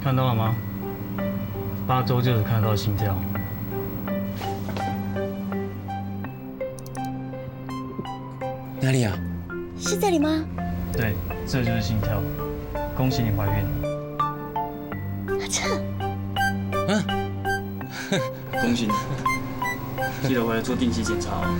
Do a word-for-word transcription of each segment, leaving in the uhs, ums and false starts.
看到了吗？八周就只看得到心跳。 哪里啊？ 是这里吗？ 对，这就是心跳。恭喜你怀孕了。 阿彻。 嗯。 恭喜你。记得回来做定期检查哦。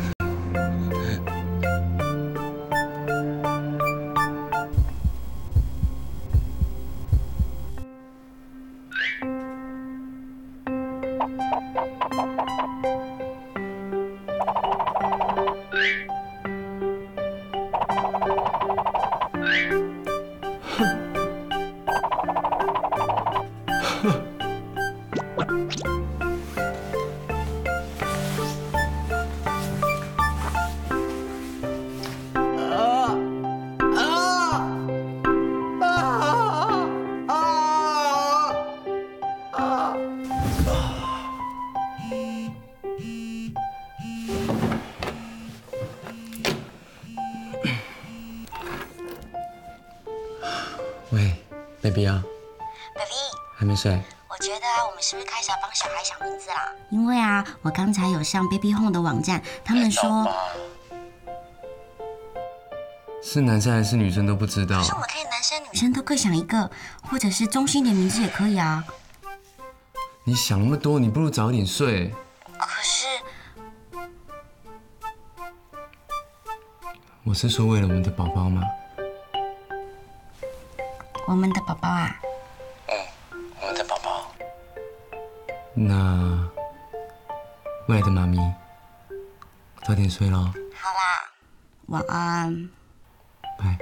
喂 ，baby 啊 ，baby， 还没睡？ 我觉得啊，我们是不是开始要帮小孩想名字啦？因为啊，我刚才有上 Baby Home 的网站，他们说是男生还是女生都不知道。 可是我们可以男生女生都各想一个，或者是中性点名字也可以啊。 你想那么多，你不如早点睡。 可是， 我是说为了我们的宝宝吗？ 我们的宝宝啊， 嗯，我们的宝宝。那未来的妈咪，早点睡咯。 好啦，晚安。 拜。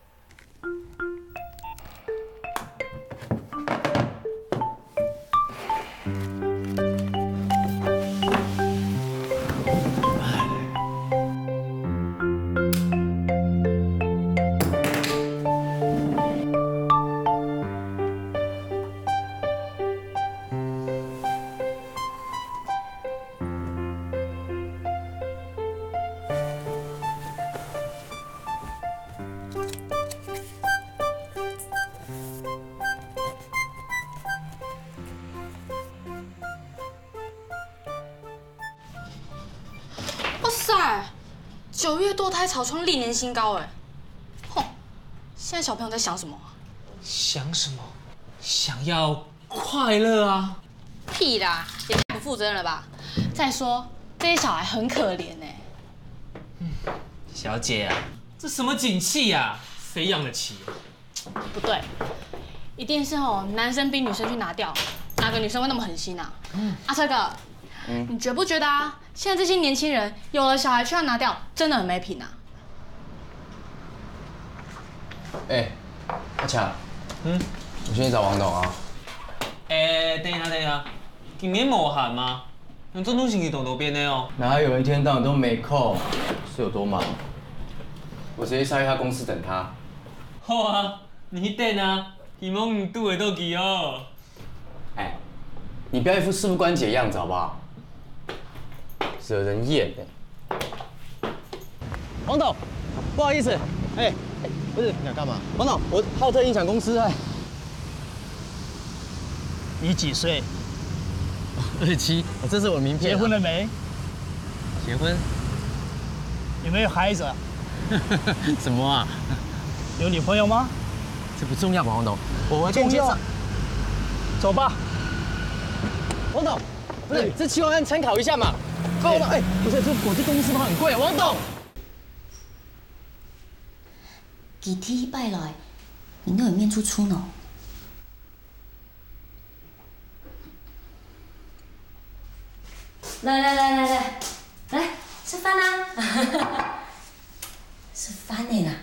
哇塞，九月堕胎潮创历年新高哎！吼，现在小朋友在想什么？ 想什么？想要快乐啊！ 屁啦，也太不负责任了吧！再说这些小孩很可怜哎。 嗯，小姐啊，这什么景气呀？谁养得起？ 不对，一定是哦，男生逼女生去拿掉，哪个女生会那么狠心啊？嗯，阿车哥，嗯，你觉不觉得啊？现在这些年轻人有了小孩却要拿掉，真的很没品啊！ 哎、欸，阿强， 嗯， 我先去找王董啊。 哎、欸，等一下，等一下，今年无寒吗？用这种星期动路边的哦。 哪有一天到晚都没空？是有多忙？我直接上去他公司等他。 好啊，你等啊，希望你拄会到去哦。 哎，你不要一副事不关己的样子好不好？惹人厌哎。王董，不好意思，哎、欸，不是你想干嘛？王董，我浩特音响公司哎。 你几岁？ 二十七，这是我的名片、啊。 结婚了没？ 结婚？ 有没有孩子？ 什么啊？ 有女朋友吗？ 这不重要吧，王董。我我重要。走吧。 王董，不是这企划案参考一下嘛？王董，哎，不是这果汁公司都很贵，王董。 几天拜来，你都有面出出呢。来来来来来，来吃饭啦！吃饭的啦。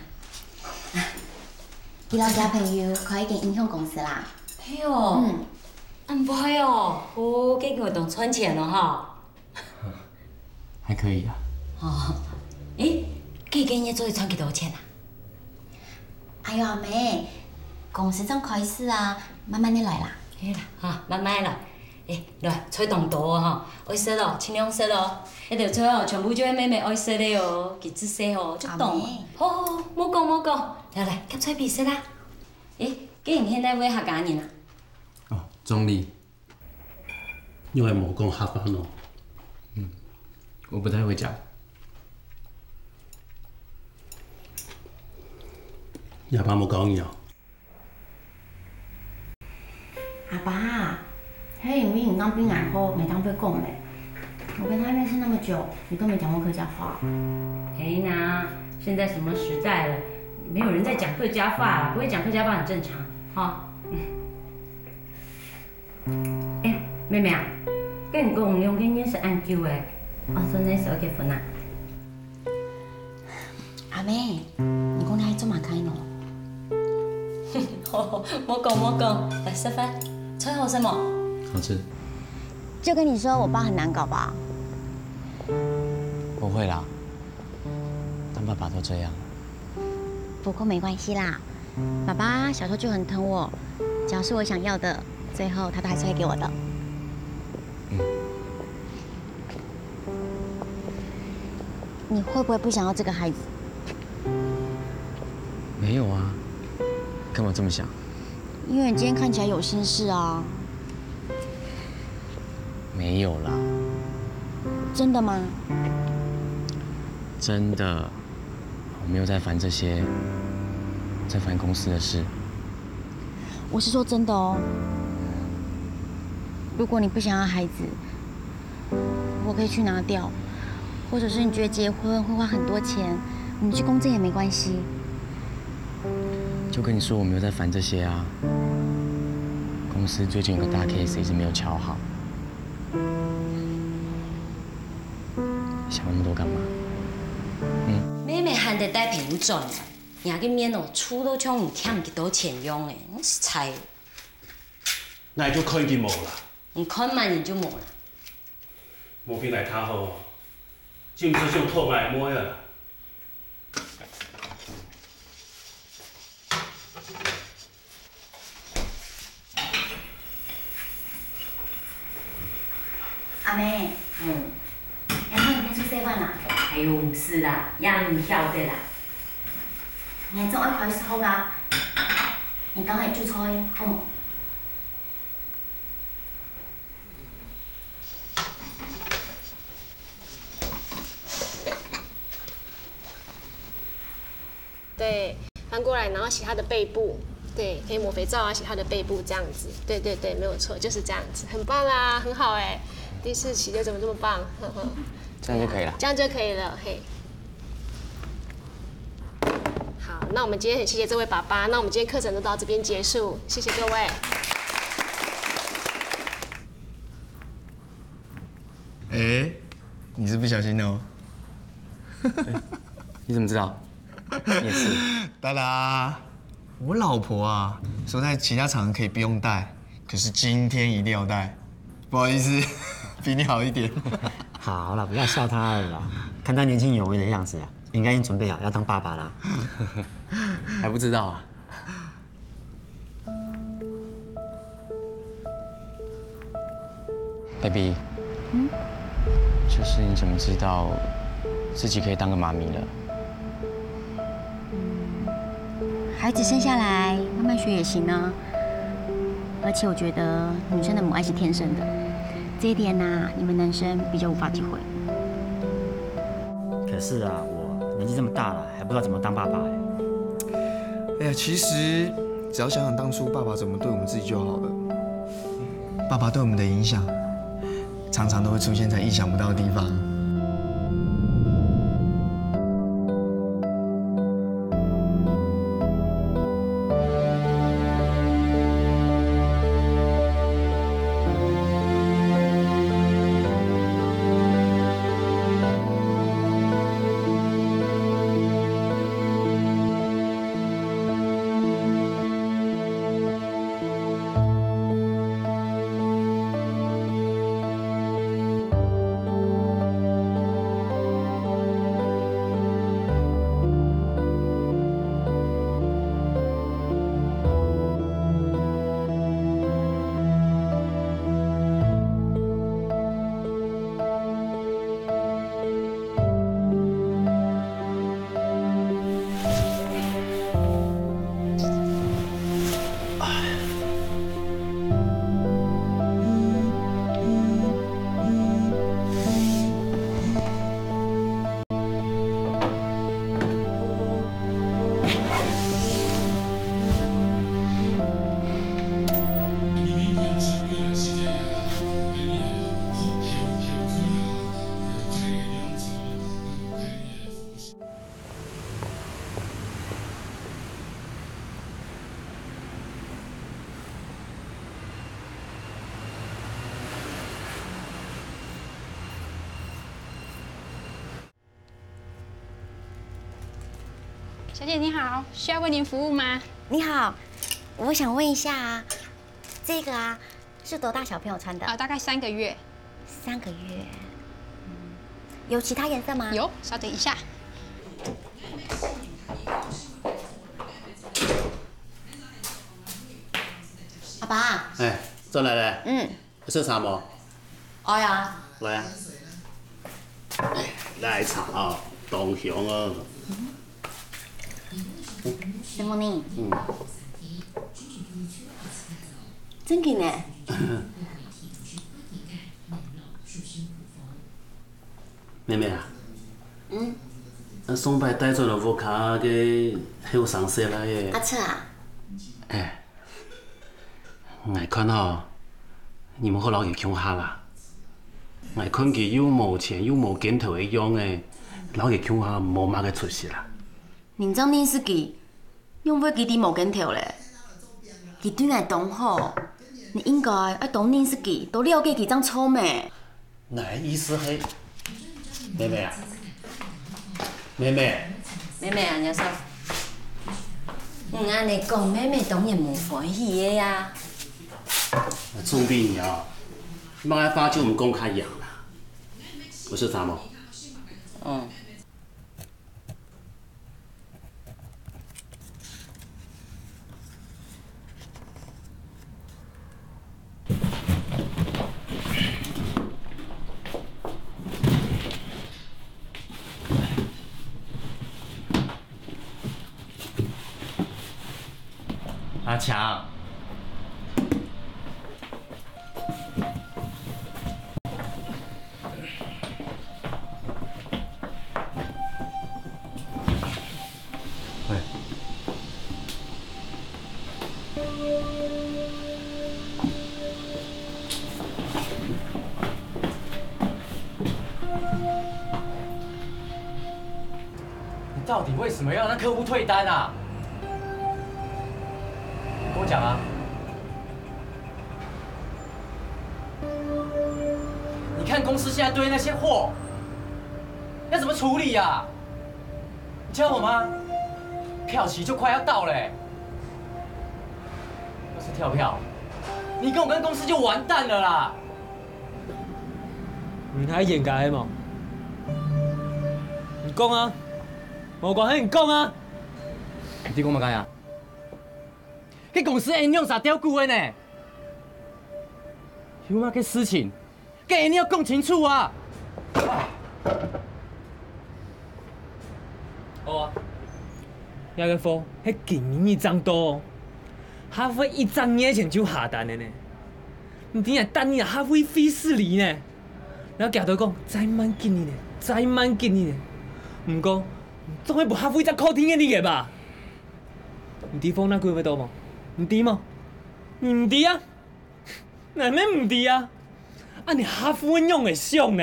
伊老家朋友开一间音响公司啦。 嘿哦，嗯，安不会哦，好给活动赚钱了哈。 还可以啊。 哦，诶，这间业做会赚几多钱啊？ 哎呦阿妹，公司正开始啊，慢慢的来啦。 嘿啦，哈，慢慢来。诶，来吹动刀哦哈，爱色咯，尽量色咯。迄条吹哦，全部叫妹妹爱色的哦，几只色哦，就动。好好好，莫讲莫讲，来来，夹吹比色啦。诶，既然现在买客家人啊？ 哦， 中立。因为冇讲哈巴诺。 嗯，我不太会讲。 亚爸冇讲你哦。 阿爸，黑因为你当兵然后没当被供嘞。我跟他认识那么久，你都没讲过客家话。 哎呐，现在什么时代了，没有人在讲客家话了，不会讲客家话很正常，哈。哎，妹妹啊，跟你讲，用今年是按久诶，我孙子是要结婚啊。 阿妹，你讲你爱做马开喏？ 好，莫讲莫讲，来吃饭，菜好吃吗？ 好吃。 就跟你说，我爸很难搞吧？ 不会啦，当爸爸都这样。 不过没关系啦，爸爸小时候就很疼我，只要是我想要的，最后他都还是会给我的。 嗯。 你会不会不想要这个孩子？ 没有啊，干嘛这么想？ 因为你今天看起来有心事啊。 没有啦。 真的吗？ 真的，我没有在烦这些，在烦公司的事。 我是说真的哦。如果你不想要孩子，我可以去拿掉，或者是你觉得结婚会花很多钱，你去公证也没关系。 就跟你说，我没有在烦这些啊。公司最近有个大 case 一直没有瞧好。想那么多干嘛？ 嗯。妹妹还得带朋友转啊，伢个面哦，厝都抢唔欠几多钱用诶，我是猜。 那就看见无啦。 唔看慢就无啦。 无变来他好，就唔是像套来摸呀。 阿妹， 嗯。 然后你变出细饭啦？ 哎呦，唔是啦，也唔晓得啦。 你总爱考试好吧？你刚才煮菜好冇？ 对，翻过来，然后洗它的背部，对，可以抹肥皂啊，洗它的背部这样子，对对对，没有错，就是这样子，很棒啊，很好哎，第一次洗的怎么这么棒？呵呵， 这样就可以了。 这样就可以了，嘿。好，那我们今天很谢谢这位爸爸，那我们今天课程就到这边结束，谢谢各位。 哎，你是不小心的哦。 你怎么知道？也是。 哒啦，我老婆啊，说在其他场合可以不用带，可是今天一定要带。不好意思，比你好一点。 好了，不要笑他了啦，看他年轻有为的样子啊，应该已经准备好要当爸爸啦。 还不知道啊？ baby， 嗯，就是你怎么知道自己可以当个妈咪了？ 孩子生下来慢慢学也行啊。而且我觉得女生的母爱是天生的，这一点呢、啊，你们男生比较无法体会。 可是啊，我年纪这么大了，还不知道怎么当爸爸哎。 哎呀，其实只要想想当初爸爸怎么对我们自己就好了。爸爸对我们的影响。 常常都会出现在意想不到的地方。 小姐你好，需要为您服务吗？ 你好，我想问一下啊，这个啊是多大小朋友穿的？ 啊，大概三个月。 三个月。嗯，有其他颜色吗？ 有，稍等一下。 阿爸。 哎，转来咧。 嗯。 要吃茶无？ 哎呀。 来啊。来茶哦，东雄哦。 沈梦妮。 嗯。 真紧呢。 妹妹啊。 嗯。 啊，送摆带转了屋卡去休上色来的。 阿彻啊。 哎。我看吼，你们好老给穷下啦。我看佢又冇錢又冇鏡頭嘅樣嘅，老給窮下冇乜嘅出息啦。 認真呢是佢，用尾佢啲冇鏡頭咧，佢對我懂好，你應該要懂認識佢，都了解佢張臭咩？ 那意思係，妹妹啊，妹妹， 妹妹啊，你說，嗯，安尼講，妹妹當然冇歡喜嘅呀。 聰明你啊，莫愛發就唔公開養啦。我是查某。 嗯。 阿强。 喂。 你到底为什么要让客户退单啊？跟我讲啊！你看公司现在堆那些货，要怎么处理呀？你教我吗？票期就快要到嘞，要是跳票，你跟我跟公司就完蛋了啦！ 唔太嚴格係冇？唔講啊！我講係唔講啊！ 你講乜解啊？這公司應用啥刁久的呢？有乜嘅事情，嘅你要講清楚啊！ 好啊。那個貨係今年一張多，學費一張年前就下單的呢。你點解等你學費費死你呢？然後夾到講再慢給你呢，再慢給你呢。唔過，總係部學費再靠天嘅你嘅吧？你地方那幾位多冇？唔低嗎？你唔低啊？哪咩唔低啊？啊你學費用嘅上呢？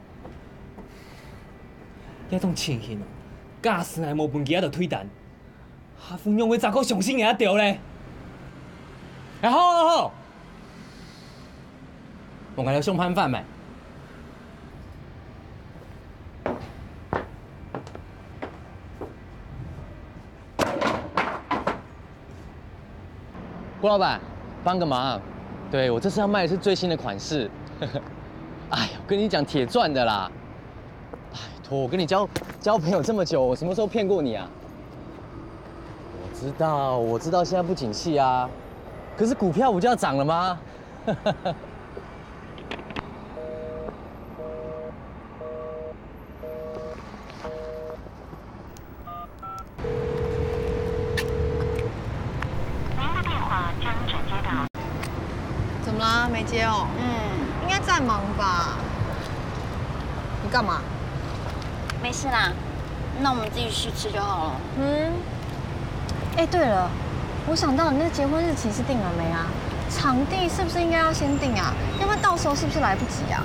一種情形，假使係冇半幾就退單。下款用會咋個上先嘅一條咧？ 哎，好好好，我感覺凶判飯沒？郭老闆，幫個忙，對我這次要賣的是最新的款式。哎呀，我跟你講鐵賺的啦！拜託，我跟你交交朋友這麼久，我什麼時候騙過你啊？我知道，我知道現在不景氣啊，可是股票不就要漲了嗎？ 怎么啦？没接哦？嗯，应该在忙吧？你干嘛？ 没事啦，那我们自己去吃就好了。 嗯。哎，对了，我想到你那结婚日期是定了没啊？场地是不是应该要先定啊？要不然到时候是不是来不及啊？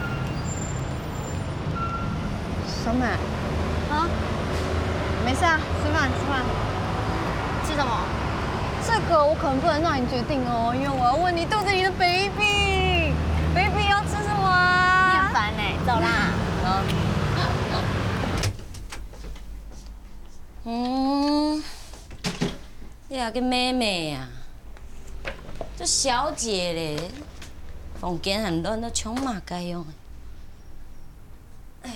小美，啊？没事啊，吃饭吃饭。 吃什么？ 这个我可能不能让你决定哦，因为我要问你肚子里的 baby，baby 要吃什么啊？ 你很烦哎，走啦。 嗯。嗯。 你那个妹妹啊，这小姐咧，房间很乱，都充满该用的。哎。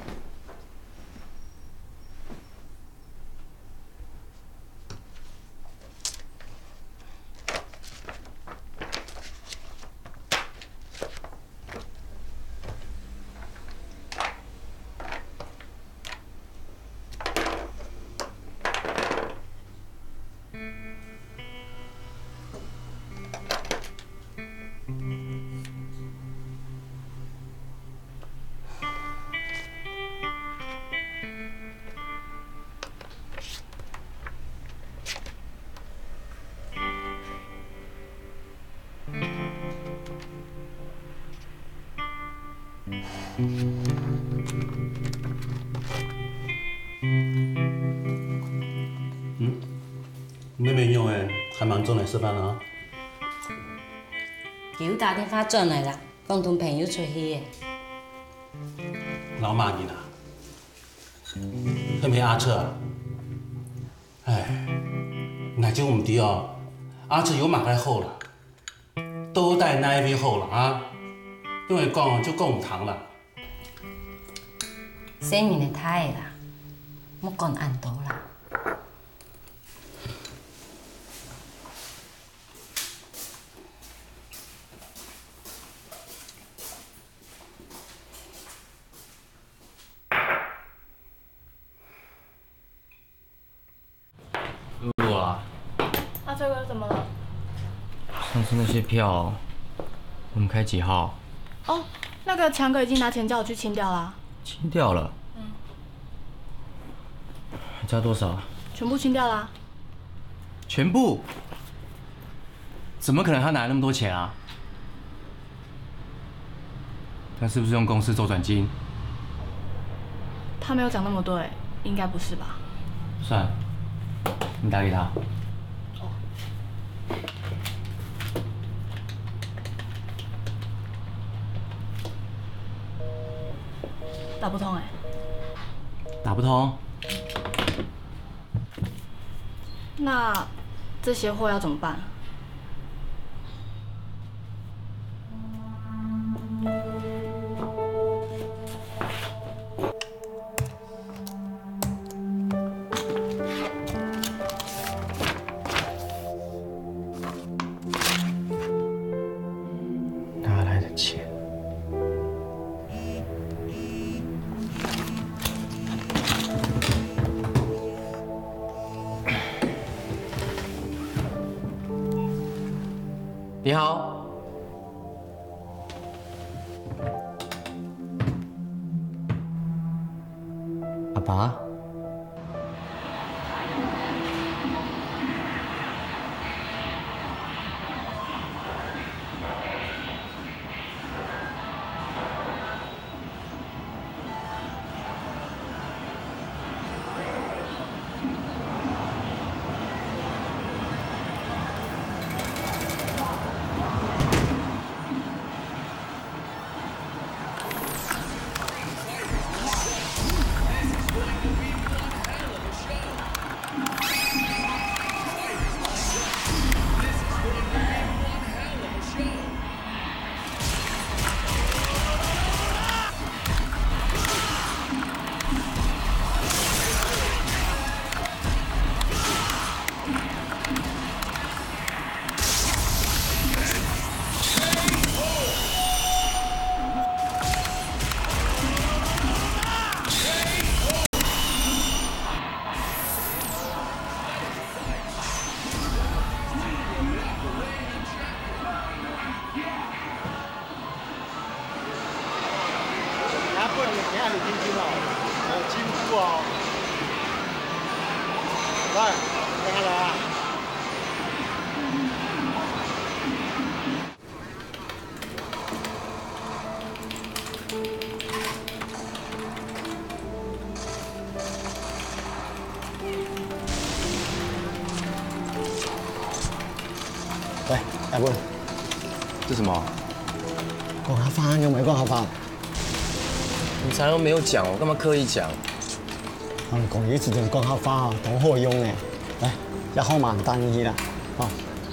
嗯，妹妹用的还蛮钟来吃饭啊。 佢打电话转来啦，讲同朋友出去的。 老骂你啦，迄个阿彻啊，哎，那就唔对哦，阿彻有马该好啦，都带那一位好啦啊，因为讲就讲唔通啦。 生命的太啦，莫讲安多啦。 露露啊， 阿翠哥怎么了？ 上次那些票，我们开几号？ 哦，那个强哥已经拿钱叫我去清掉啦。 清掉了。嗯。还差多少？ 全部清掉啦。 全部？怎么可能他拿那么多钱啊？他是不是用公司周转金？ 他没有讲那么对，应该不是吧？ 算了，你打给他。 哦。打不通哎、欸。 打不通。 那这些货要怎么办？ 哪来的钱？ 你好，阿爸。 喂，阿妹， 这什么？ 講下翻有冇講下翻？ 你才又沒有講，我幹嘛刻意講？ 我哋講嘢時陣講下翻啊，當好用嘅。來， 也好嘛，等伊去啦，哦。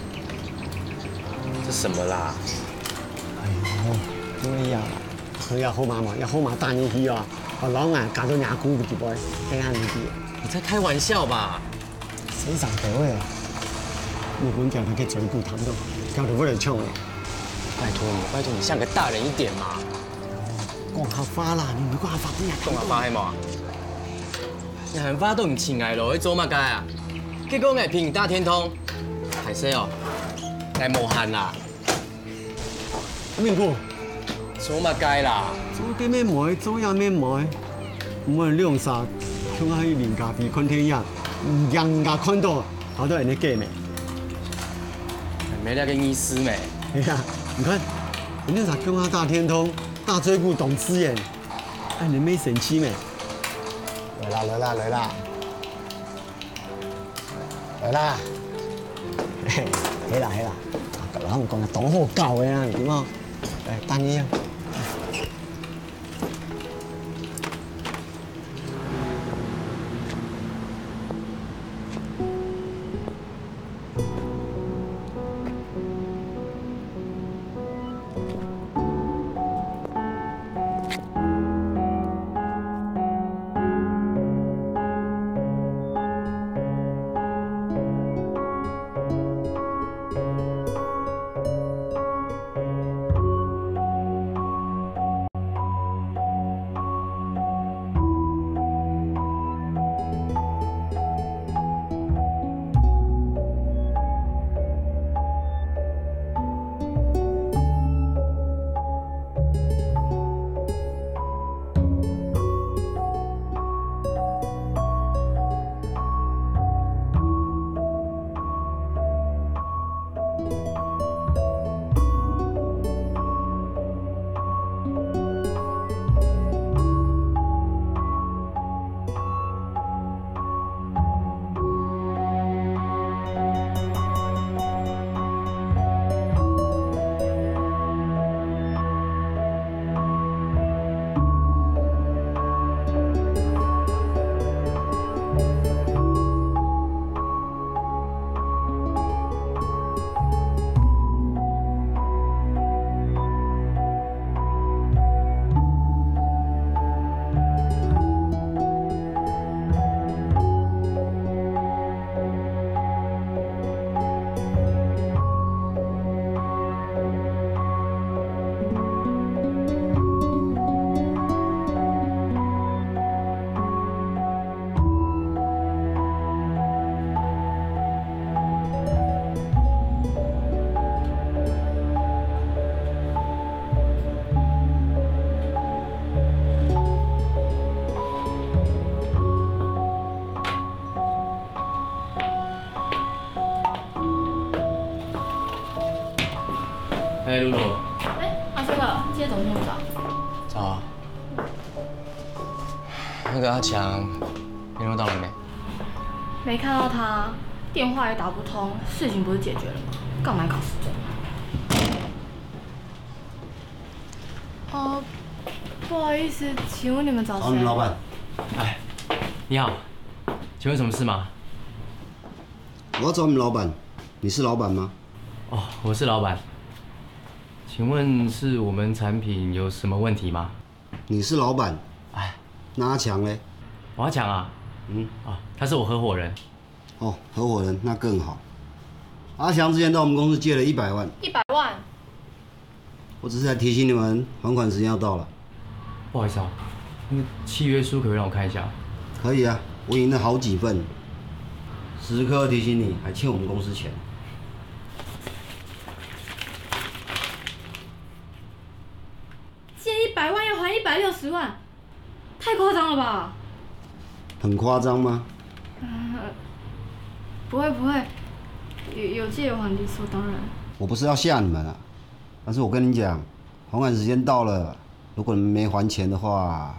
这什么啦？ 哎呦，对呀，好也好嘛嘛，也好嘛，等伊去哦。哦，老眼搞到牙骨一杯，这样子。 你在开玩笑吧？ 谁上得位啊？日本叫他去追骨头的，叫他过来抢的。 拜托你，拜托你像个大人一点嘛。 讲合法啦，你唔讲合法不要讲合法系嘛？人法都唔亲爱咯，你做乜解啊？结果硬骗大天通，係死哦，係無限啦。 咩個？ 做乜解啦？ 做啲咩買，做也咩買，唔係兩殺，像喺人家被看天一樣，人家看到，好多人哋驚咩？ 沒那個意思咩？ 哎呀，你看，人家咋叫他大天通、大追骨、董之眼，哎，你沒生氣咩？來啦來啦來啦，來啦，嘿，起啦起啦，個人講嘅當好教嘅啊，點啊？誒，等你啊。 哎，露露。 哎，阿飞哥，今天怎么那么早？ 早啊。那个阿强联络到了没？ 没看到他，电话也打不通，事情不是解决了吗？干嘛搞失踪？哦，不好意思，请问你们找谁？ 找你们老板。 哎，你好，请问什么事吗？ 我要找你们老板，你是老板吗？ 哦，我是老板。请问是我们产品有什么问题吗？ 你是老板， 哎， 那阿强嘞？ 我阿强啊，嗯，啊，他是我合伙人。 哦，合伙人那更好。阿强之前到我们公司借了一百万。 一百万？ 我只是在提醒你们，还款时间要到了。 不好意思啊，那个契约书可不可以让我看一下？ 可以啊，我赢了好几份，时刻提醒你，还欠我们公司钱。 借一百万要还一百六十万，太夸张了吧？ 很夸张吗？ 嗯，不会不会，有有借有还理所当然。 我不是要吓你们啊，但是我跟你讲，还款时间到了，如果你们没还钱的话，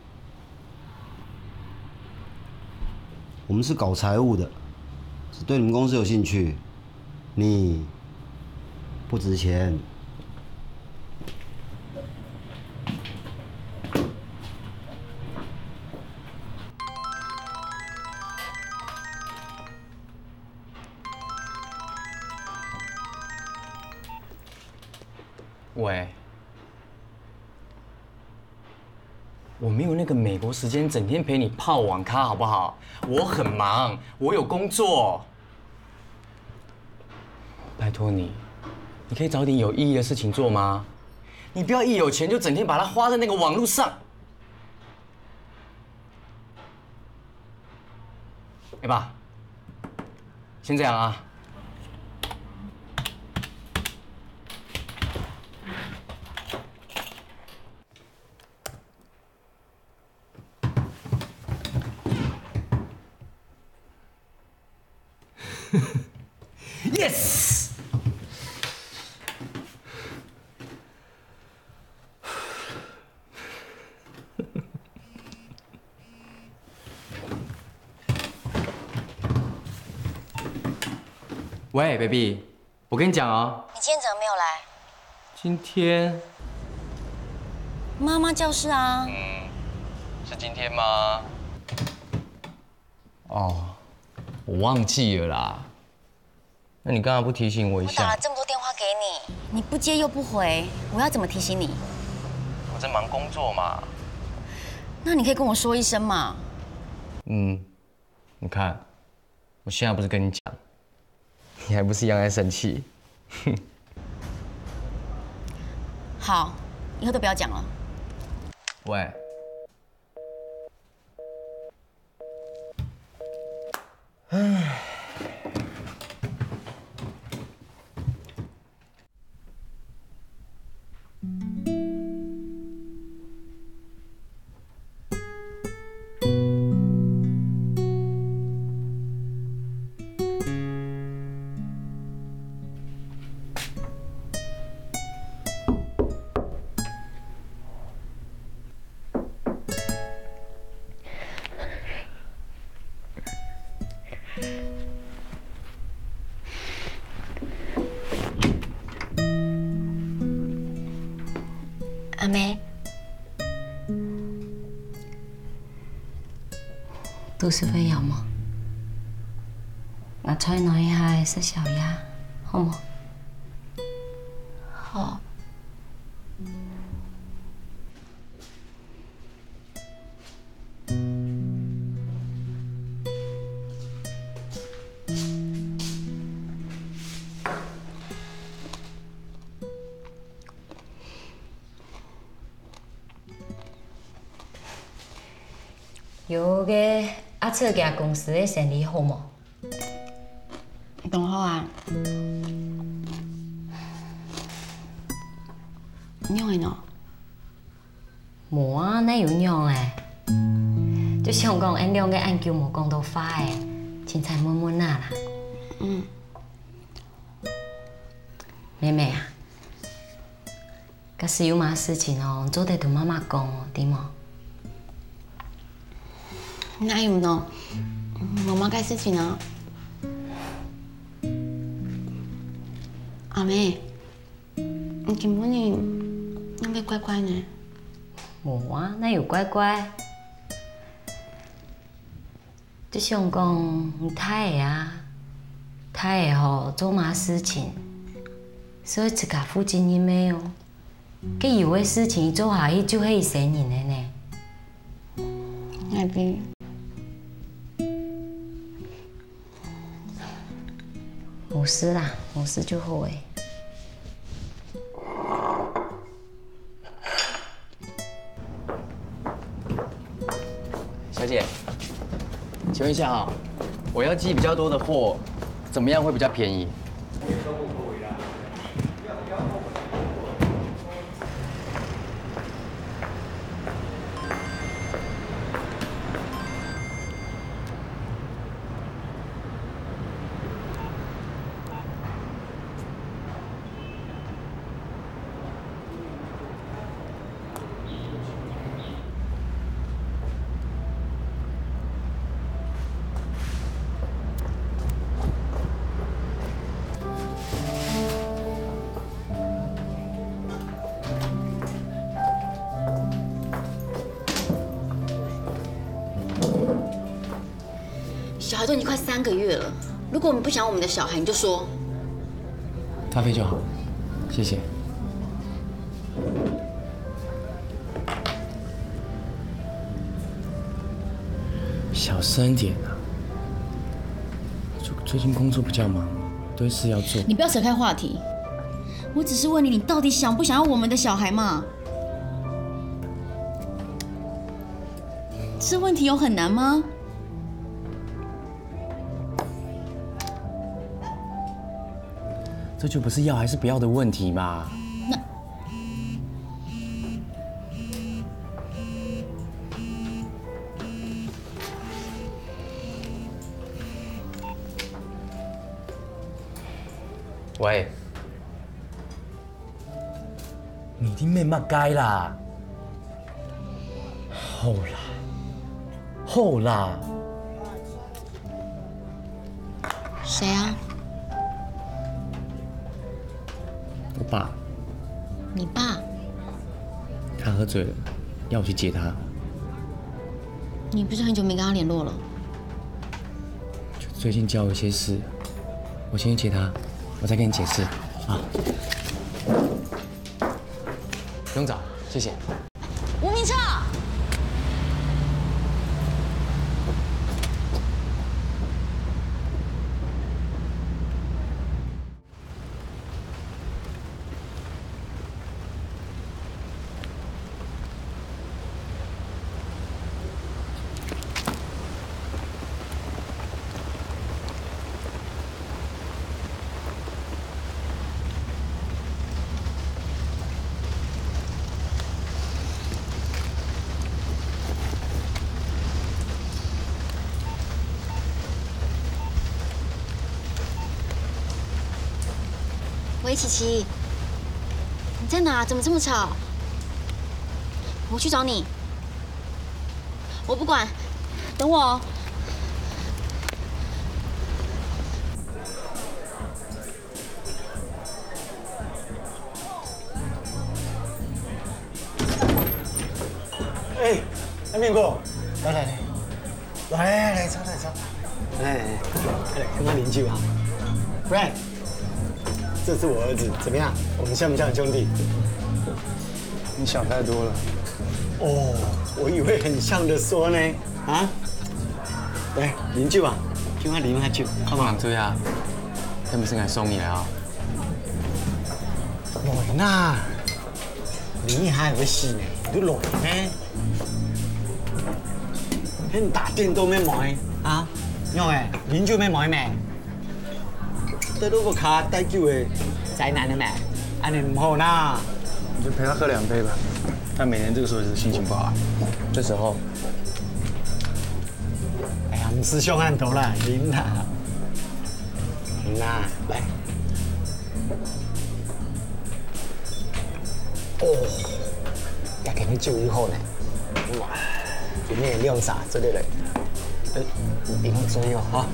我们是搞财务的，只对你们公司有兴趣，你不值钱。 喂，我没有那个美国时间，整天陪你泡网咖，好不好？我很忙，我有工作。拜托你，你可以找点有意义的事情做吗？你不要一有钱就整天把它花在那个网络上。哎爸，先这样啊。Yes！ 喂 ，baby， 我跟你讲哦， 你今天怎么没有来？ 今天妈妈教室啊。 嗯，是今天吗？哦，我忘记了啦。那你刚刚不提醒我一下？ 我打了这么多电话给你，你不接又不回，我要怎么提醒你？ 我在忙工作嘛。 那你可以跟我说一声嘛。 嗯，你看，我现在不是跟你讲，你还不是一样在生气？哼。 好，以后都不要讲了。 喂。唉。 阿妹， 都是肺有冇？我吹暖一下食小鸭，好冇？ 好。 有个阿策家公司的生意好冇？ 当好啊。用的喏？ 无啊，哪有用诶？就像讲，俺两个研究无讲到花诶，凊彩闷闷啊啦。 嗯。 妹妹啊，假使有嘛事情哦，早点同妈妈讲哦，对冇？ 哪有呢？妈妈该事情啊。阿妹，你根本你应该乖乖呢。 无啊，哪有乖乖？就像讲，太会啊，太会吼做嘛事情，所以自家负责任的哦。佮有的事情做下去就可以承认的呢。 那边。 无事啦，无事就好诶。 小姐，请问一下哈，我要寄比较多的货，怎么样会比较便宜？ 小孩都已经快三个月了，如果我们不想要我们的小孩，你就说。 咖啡就好，谢谢。 小声点啊！最最近工作比较忙，堆事要做。 你不要扯开话题，我只是问你，你到底想不想要我们的小孩嘛？这问题有很难吗？ 这就不是要还是不要的问题嘛。 那喂，你的妹嘛该啦，好啦，好啦。 谁啊？ 我爸， 你爸？ 他喝醉了，要我去接他。 你不是很久没跟他联络了？ 就最近家有一些事，我先去接他，我再跟你解释啊。不用找，谢谢。 吴明彻。喂，琪琪，你在哪？怎么这么吵？我去找你。我不管，等我哦。 哎，阿面哥，来来来，来来来，坐来坐。来来来，来跟他邻居啊 ，Frank。这是我儿子，怎么样？我们像不像兄弟？ 你想太多了。 哦，我以为很像的说呢。啊？来，邻居啊，叫我啉下酒，好嘛？ 對啊，佢唔先係送嘢啊？ 來啦，你還有個事呢？你來呢？你打電都咩買啊？因為鄰居咩買咩？得到個卡帶酒嘅宅男的咩？安尼唔好啦。 你就陪他喝两杯吧。他每年這個時候也是心情不好。 這時候， 哎呀，唔師兄按頭啦，飲啦，飲啦，來。哦，也給你酒以後呢，哇，裡面亮灑之類的，哎，你別左右哈。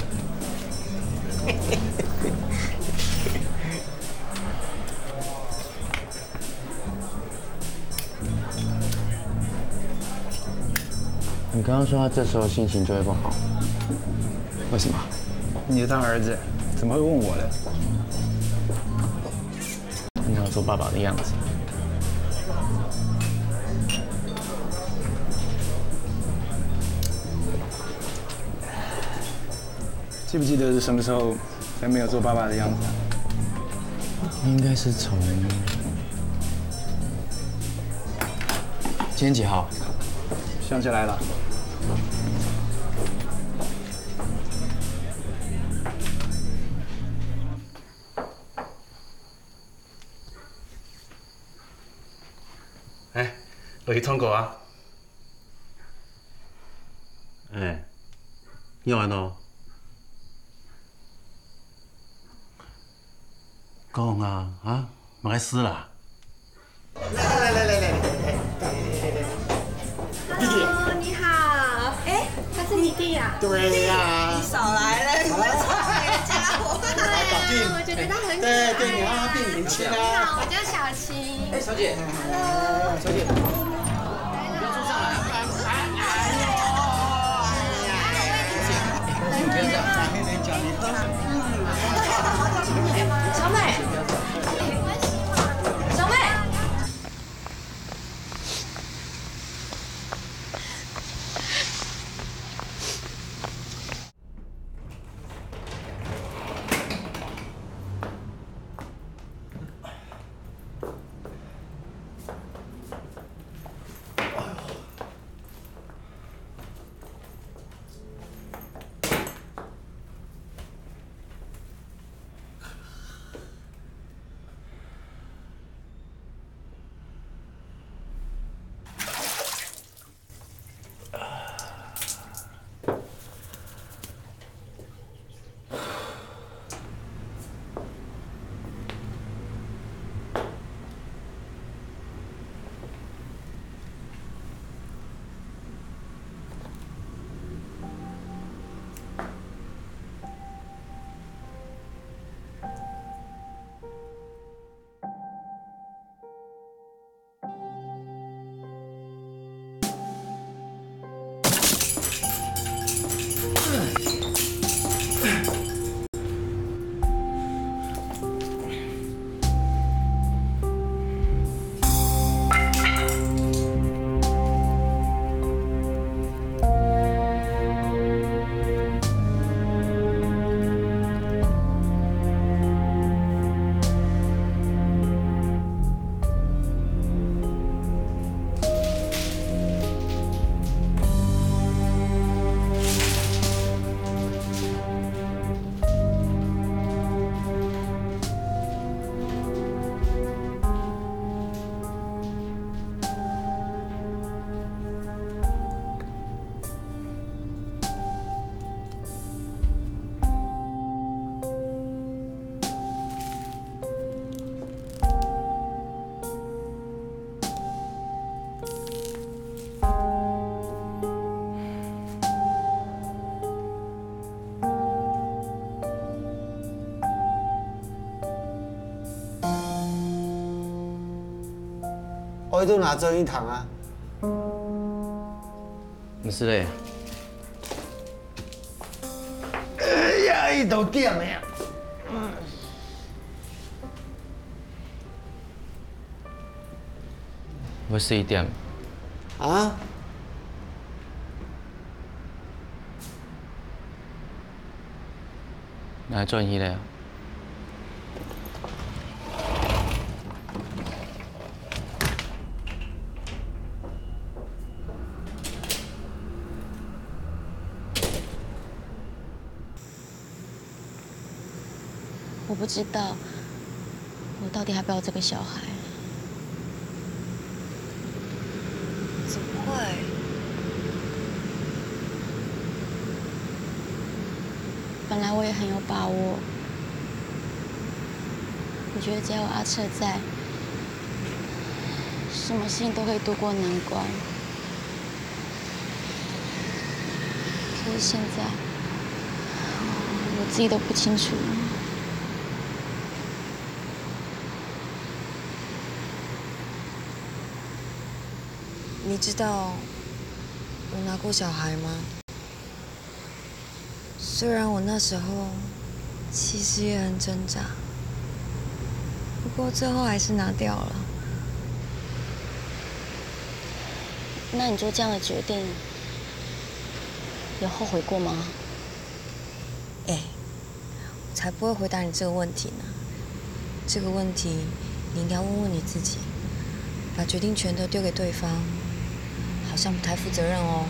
你剛剛說他這時候心情就會不好，為什麼？ 你是他兒子，怎麼會問我呢？ 你要做爸爸的樣子。 記不記得是什麼時候才沒有做爸爸的樣子？ 應該是從今天幾號？ 想起來了。 哎，我去通過啊。哎，用完咯。講啊，啊，冇事啦。 來來來來來來，弟弟。 哦，你好。哎，他是你弟呀？ 對呀。 你少來了，你會吵別的家伙。對，我覺得他很可愛。 對對，你讓他變年輕啊。 你好，我叫小青。 哎，小姐。 Hello。 小姐。 不要坐上來，不然哎呦。 你不要這樣。 小美。小美。 迄阵也做一堂啊。 唔是嘞。 哎呀，伊都点的呀。嗯。 要十一点。 啊？ 来转去嘞。 我不知道，我到底要不要这个小孩？ 怎么会？ 本来我也很有把握，我觉得只要有阿彻在，什么事情都可以度过难关。可是现在，我自己都不清楚。 你知道我拿过小孩吗？虽然我那时候其实也很挣扎，不过最后还是拿掉了。 那你做这样的决定，有后悔过吗？ 哎，我才不会回答你这个问题呢。这个问题你应该问问你自己。把决定权都丢给对方。 好像不太负责任哦。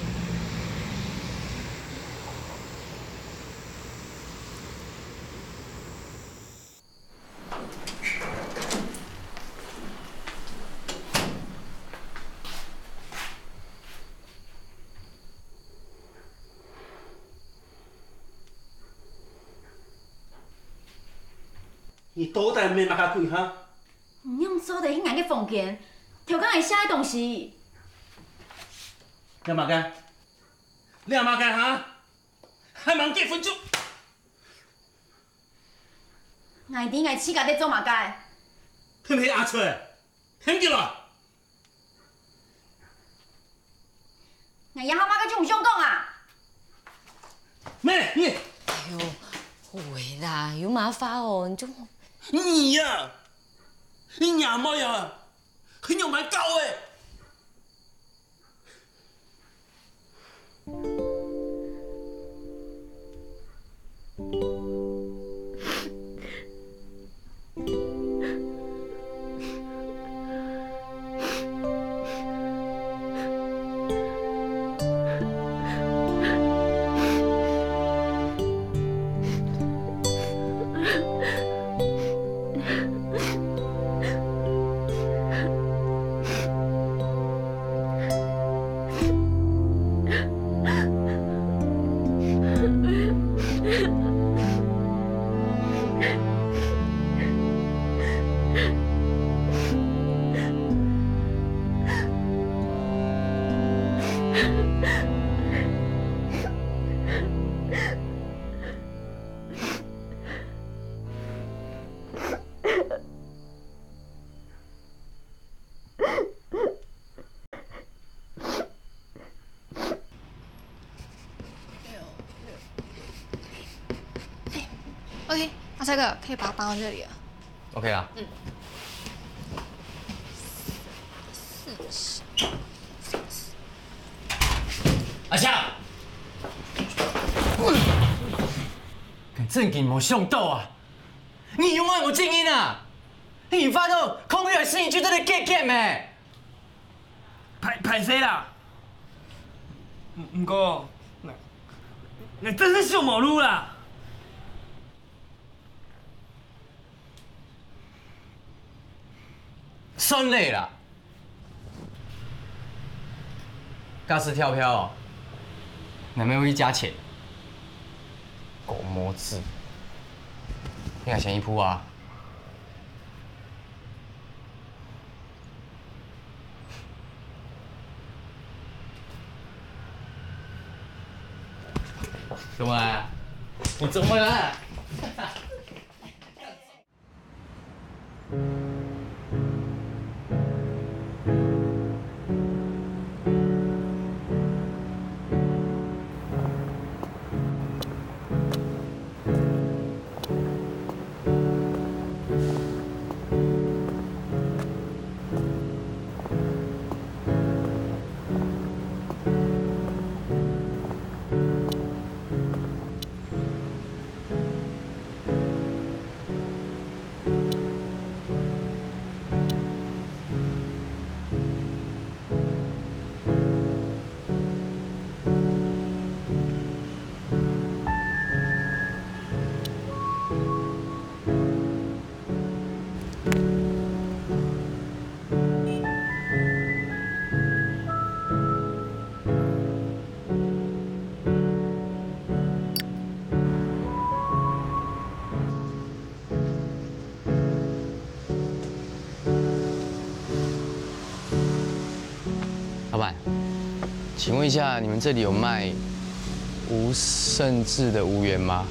你倒台没马甲开哈？ 唔用做的迄眼嘅房间，条工会写的东西。 你马干，你马干哈？还忙结婚就？ 爱弟爱起家在做马街。 听没阿翠？听见了？ 爱爷阿妈个就唔想讲啊！ 妹，你。 哎呦，会啦，有麻烦哦，你就。 你呀，你娘妈呀，很有蛮高哎。 OK， 阿帅哥可以把它搬到这里了。 OK 啦。 嗯。四十。 阿强，敢正经无上斗啊！你永远无正音啊！你发到空域的事情就在那假假的。 歹歹势啦。唔唔过，那那真是小毛路啦。 算累啦，尬斯跳飘哦，哪没有一加钱？狗魔字，你敢先一扑啊？怎么了？我怎么了？ 板，请问一下，你们这里有卖无甚至的无缘吗？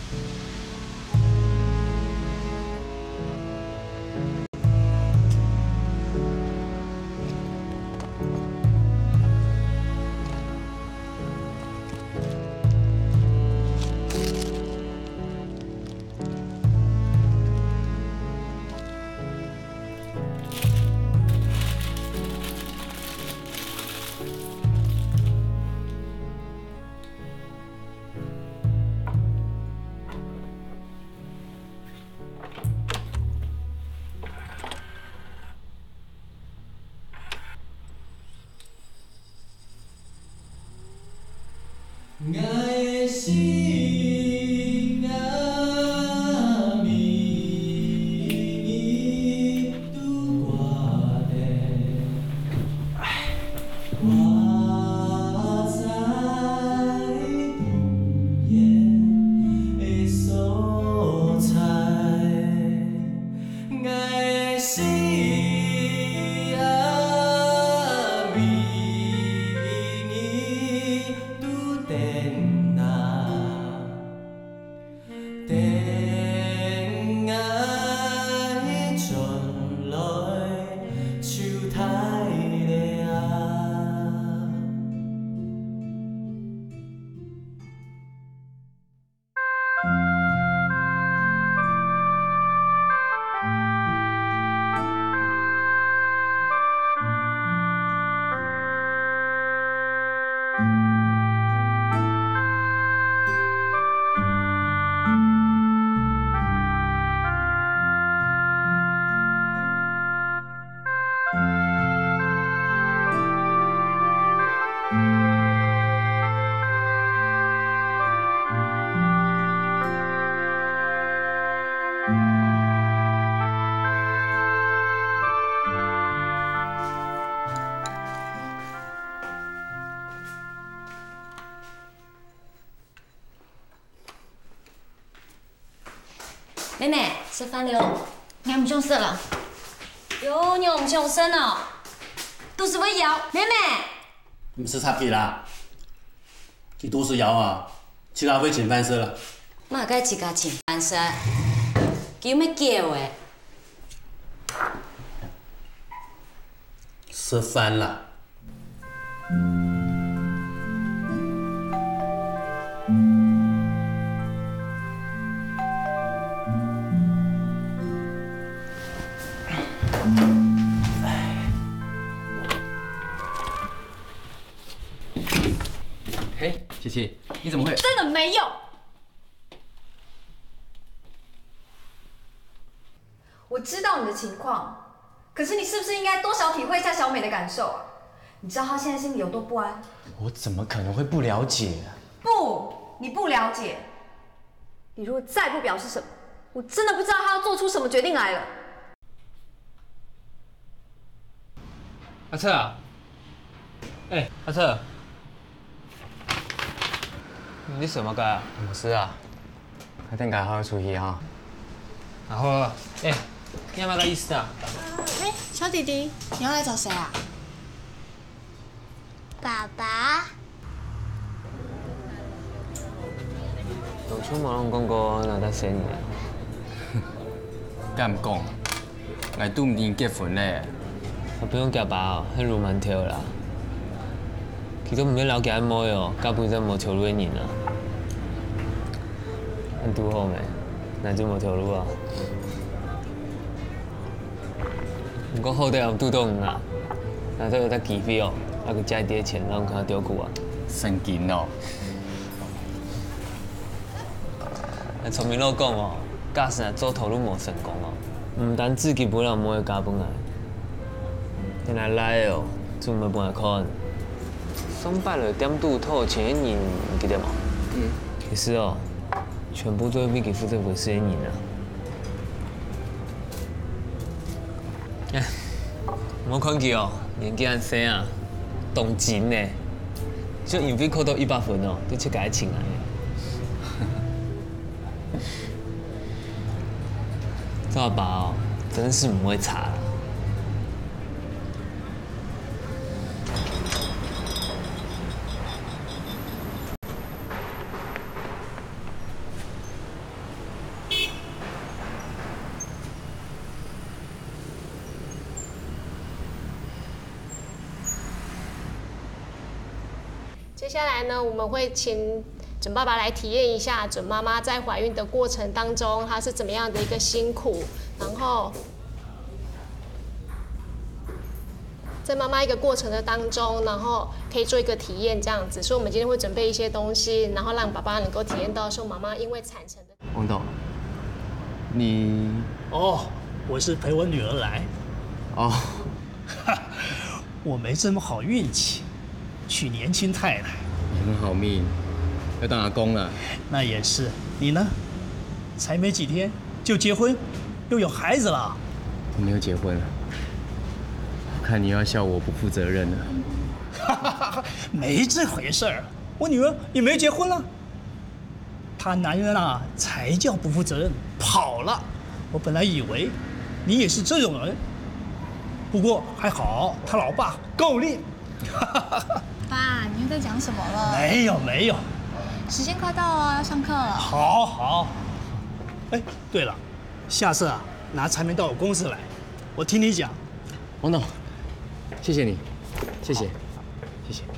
妹妹，吃饭了。 你还不上色了？ 哟，你唔上身哦，都是会摇。妹妹， 唔是插皮啦，去都市窑啊，去咖啡请饭社了。 嘛该自家请饭社，叫咩叫诶？ 吃翻了。 嘿，琪琪，你怎么会？ 真的没有。 我知道你的情况，可是你是不是应该多少体会一下小美的感受啊？你知道她现在心里有多不安？ 我怎么可能会不了解啊？ 不，你不了解。你如果再不表示什么，我真的不知道她要做出什么决定来了。 阿策啊，哎、欸，阿策，你什么干啊？ 不是啊，改天改好好出去哈。 然后，哎、欸，你要不要个意思啊？ 哎、小弟弟，你要来找谁啊？ 爸爸。 当初冇人讲过那得生啊。敢唔讲？来都唔定结婚咧。我不用夹爸哦，迄路蛮跳啦。其實唔免了解安摩哦，甲本身無條路嘅人啊。安拄好未？那就無條路啊。不過好在有拄到唔啊，那這個得機會哦，啊個借啲錢，讓佢丟庫啊。生錢哦。啊，聰明佬講哦，假使做頭路無成功哦，唔單止基本上冇會加本來。原來來哦，做咩搬來看？上班了點拄透錢嘅人，你記得嗎？嗯。其實哦，全部都係俾佢負責回事嘅人啊。哎，冇看佢哦，年紀咁細啊，動錢呢，就因為考到一百分哦，都出家請來。做阿爸哦，真是唔會差啦。 接下来呢，我们会请准爸爸来体验一下准妈妈在怀孕的过程当中，她是怎么样的一个辛苦，然后在妈妈一个过程的当中，然后可以做一个体验这样子。所以我们今天会准备一些东西，然后让爸爸能够体验到说妈妈因为产程的。 王董，你哦，我是陪我女儿来。 哦， 我没这么好运气，娶年轻太太。 你很好命，要当阿公了。 那也是，你呢？才没几天就结婚，又有孩子了。 我没有结婚了，我看你要笑我不负责任了。 没这回事儿，我女儿也没结婚了。她男人啊才叫不负责任，跑了。我本来以为你也是这种人，不过还好，他老爸够力。 爸，你又在讲什么了？ 没有没有， 时间快到了，要上课了。 好好。哎，对了，下次啊拿产品到我公司来，我听你讲。 王董，谢谢你，谢谢，谢谢。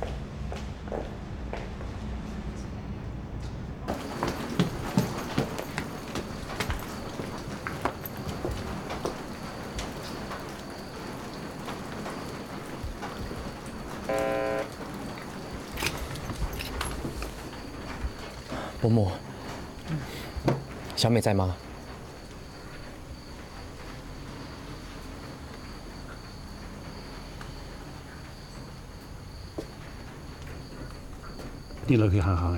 伯母，小美在吗？ 你落去行行的。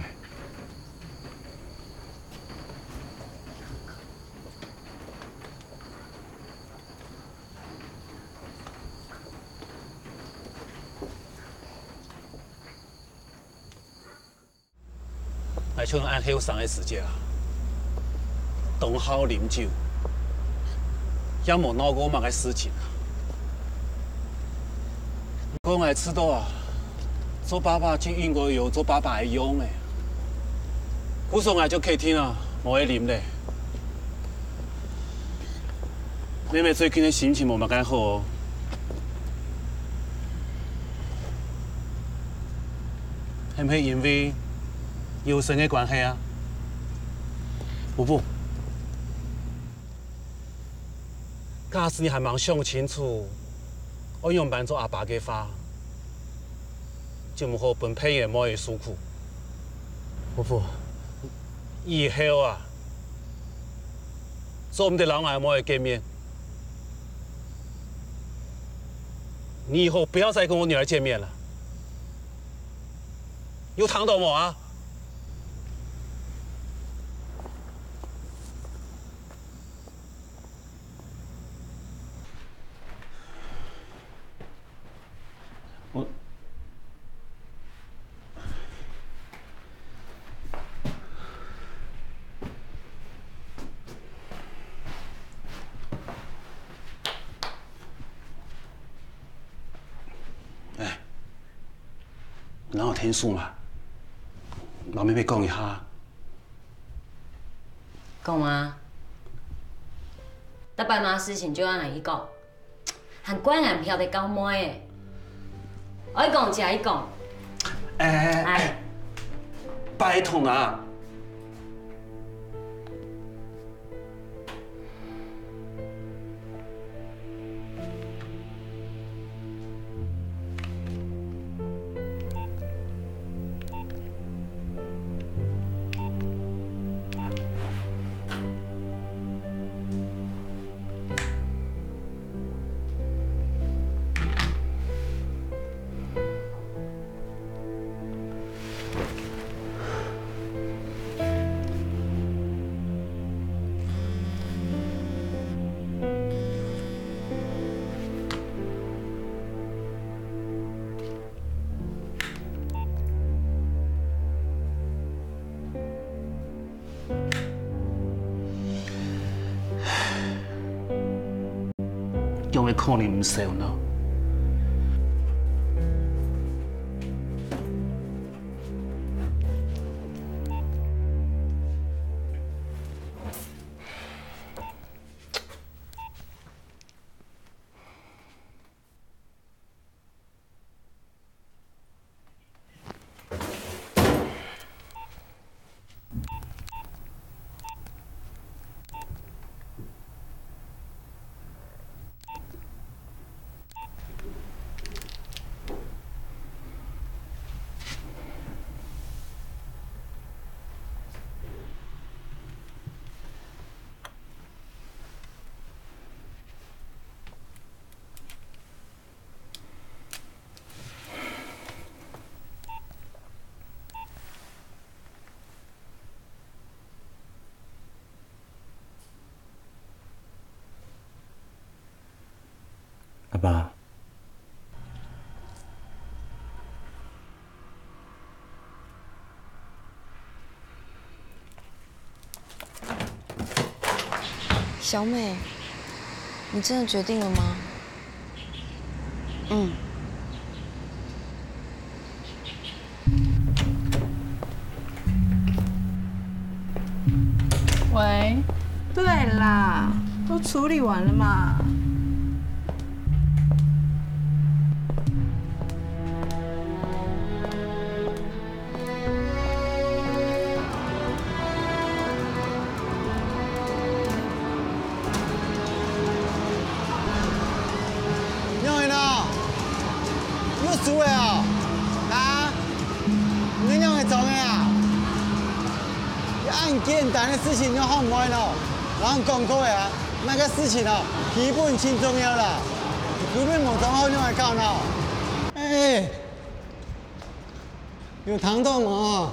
来像按休上的时节啊，同好饮酒，也无闹过嘛个事情啊。我来知道啊。做爸爸就应该有做爸爸的样的，古上来就客厅啊，无会啉咧。妹妹最近的心情无嘛介好哦，是唔是因为有生的关系啊？不不，假使你还忙想清楚，我用扮做阿爸嘅话。就唔好分配嘅某嘅辛苦，婆婆，以后啊，做唔得老外某嘅见面，你以后不要再跟我女儿见面了，有听到冇啊？我。哪有天数嘛？老妹妹讲一下。 讲啊！搭爸妈事情就按来伊讲，含管人飘得高妹的，我讲就伊讲。 哎哎，拜托啊！因为可能唔少呢。 爸。 小美，你真的决定了吗？ 嗯。 喂，对啦，都处理完了嘛。 用的呢？有输的哦？啊？你用的做的啊？按简单的事情就好唔完咯，然后讲过的啊，那个事情哦，基本轻重要啦，根本冇从好用来搞呢。哎，有糖豆吗？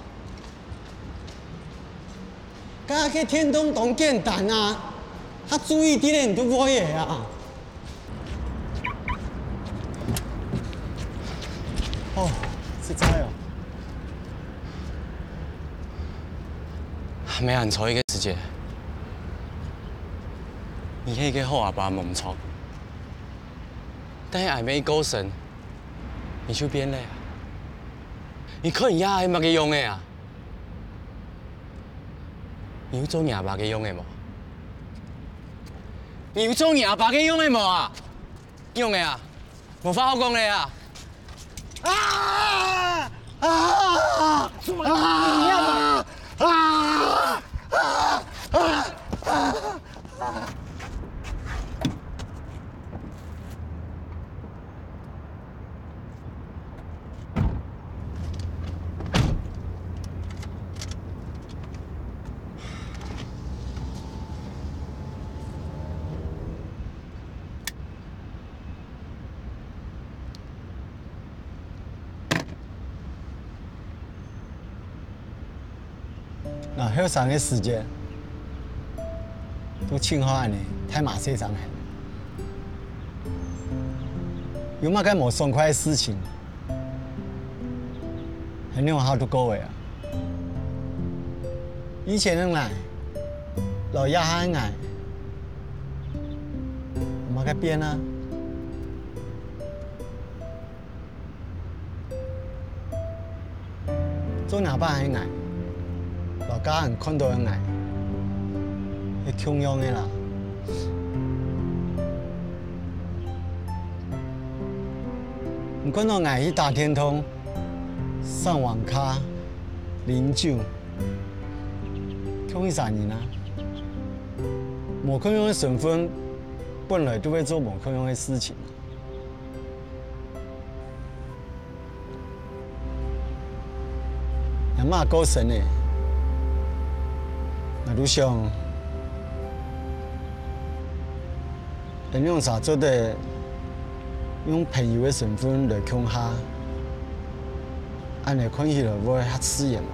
刚去天东动简单啊，他注意啲人都不会啊。哦，是这哦。 没很错一个时间，你可以给后阿爸蒙错，但是还没够神，你就变了呀。你可能也还冇给用的啊，你要做你阿爸给用的冇？你要做你阿爸给用的冇啊？用的啊，冇法好讲的啊。 啊啊！怎么了？你要吗？啊啊啊啊！那还有三个时间，都清好安尼，太马市场很。有嘛该冇爽快的事情，很用好多个位啊。以前人来，老鸭还来，有嘛该变啊？做哪班还来？老家人看到人来，是穷样的啦。唔看到爱去打天通、上网咖、饮酒，穷去啥年啊？冇可用的身份，本来就会做冇可用的事情。人嘛够神的。那如想，人用啥做的？用朋友的身份来恐吓，安尼看起来会较刺眼。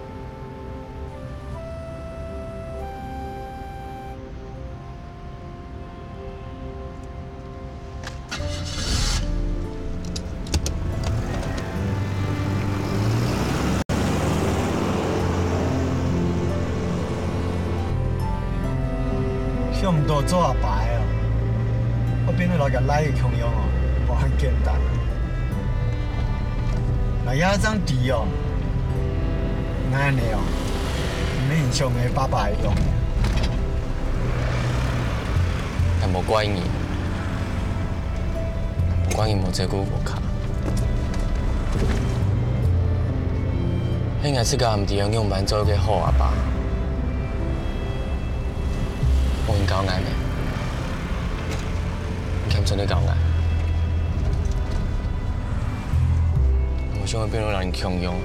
想唔到做阿爸的哦，我变做老家来的穷样哦。很简单，那一张地哦，安尼哦，你很像个爸爸一样。 但无怪你，无怪你无照顾我卡。应该是个唔伫用用班做个好阿爸，我应教眼的，你欠真你教眼。我想要变成让人穷用。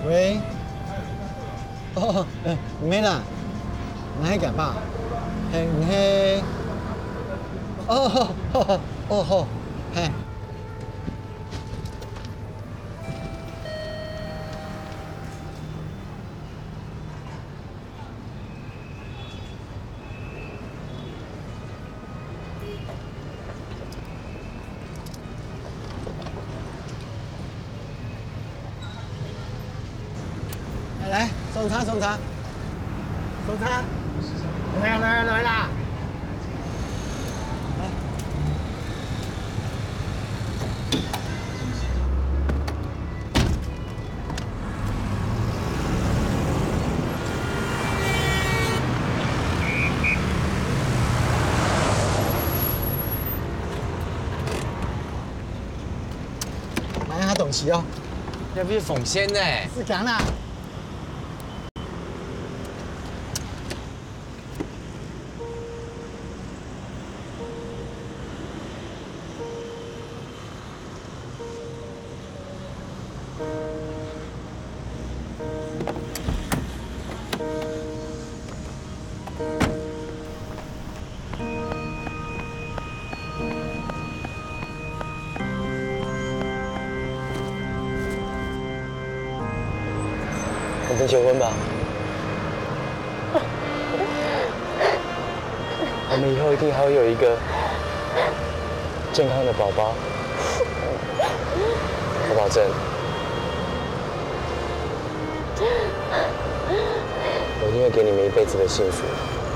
喂。哦，呃，唔免啦，我喺夹吧，係唔係？哦，好，好，哦好，係。来，送餐送餐，送餐，来来来啦！买下东西哦。 要不是凤仙呢？ 是讲啦。 我们结婚吧，我们以后一定还会有一个健康的宝宝，我保证。我一定会给你们一辈子的幸福。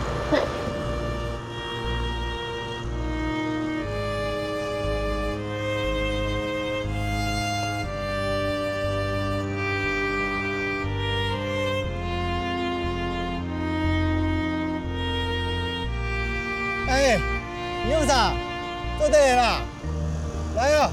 哎，你用啥？做对了啦，来哟！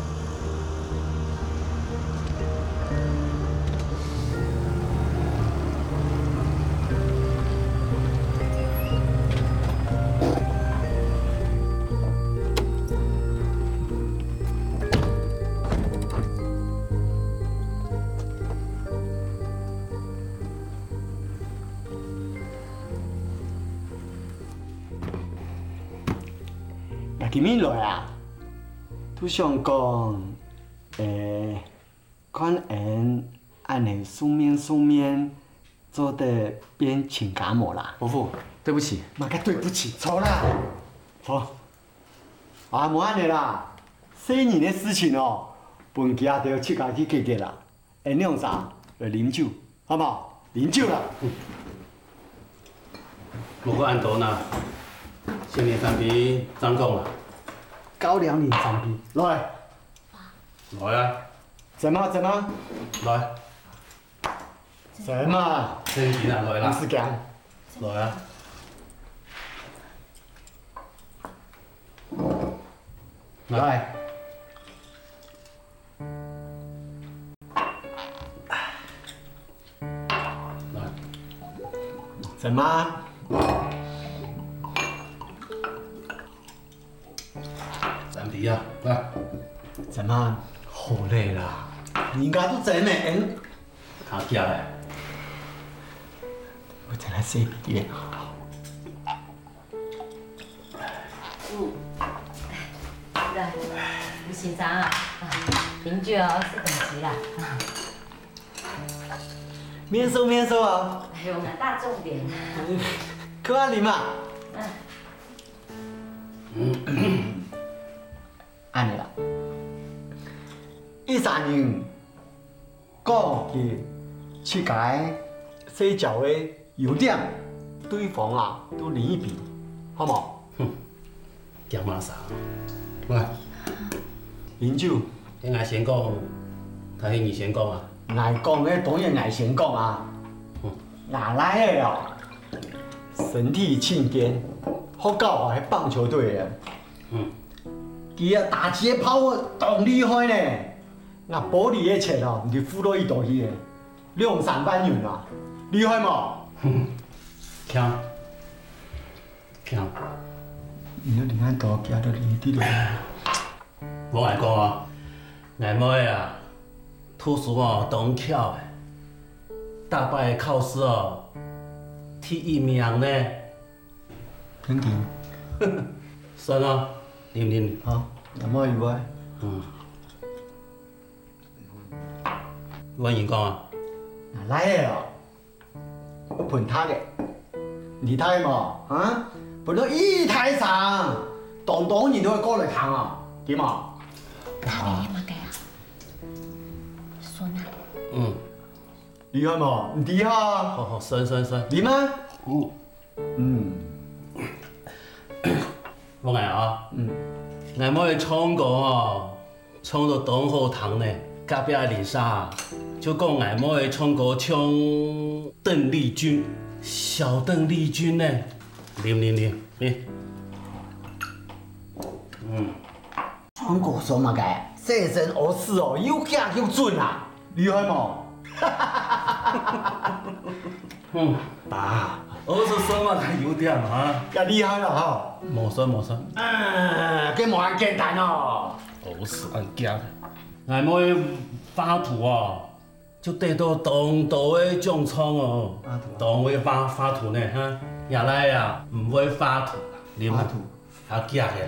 今日来啊，都想讲，诶，可能按你书面书面做的变情感模啦。 伯父，对不起。 嘛个对不起，错啦，错。啊，无安尼啦，细年的事情哦，本家就七家去解决啦。会弄啥？来啉酒，好不好？啉酒啦。 不过按多呢，新年三批张讲啦。 高粱年三批，来。 来啊！ 怎么怎么？ 来。 怎么？ 先钱啊，来啦！ 是讲。 来啊！ 来。 来。 怎么？ 三皮啊，来。 怎么？好累啦！人家都真美， 他家嘞。 我再来洗鼻脸。 嗯，来，你洗澡啊？啉酒哦，是等级啦。 免收免收啊！ 哎呦，大重点。 去阿啉嘛。 嗯。 安尼啦，一三年讲嘅去改洗脚的优点，对方啊都领一笔，好冇？ 哼，讲嘛啥？来， 饮酒。 你爱先讲，他是你先讲啊？ 爱讲的当然爱先讲啊。哪来的哦？身体欠健，好搞啊！棒球队的。 嗯。 伊啊，打击跑啊，动厉害呢。那玻璃的切哦，就付到一道去的，量产搬运啊，厉害嘛？ 哼，强，强。 你要另外多加到你啲落。 我来讲啊，内妹啊，吐司哦，当巧的， 大摆的考试哦，第一名呢。 肯定。 算啊，啉啉。 好，那么意外。 嗯。阮员工啊。 来的哦，我盆他的，你睇嘛啊？盆到一台上，當當然都會過嚟睇啊，點啊？ 你嘛嘅啊？孫啊？ 嗯。 厲害嘛？唔厲害。 好好，算算算。 點啊？ 嗯。嗯。我嗌啊。嗯。嗌我去唱歌哦，唱到東河堂呢，隔壁的林莎就講嗌我去唱歌唱鄧麗君，小鄧麗君呢，啉啉啉，啉。嗯。 唱歌什麼嘅？細聲學事哦，又夾又準啊，厲害嘛？ 嗯，爸，我是什麼還有點啊？ 咁厲害啦哈！ 冇算冇算。 嗯，佢冇咁簡單哦。 我是按夾的，俺妹發圖哦，就得到當道的獎賞哦。當會發發圖呢哈，原來呀唔會發圖，你們發夾嘅啦。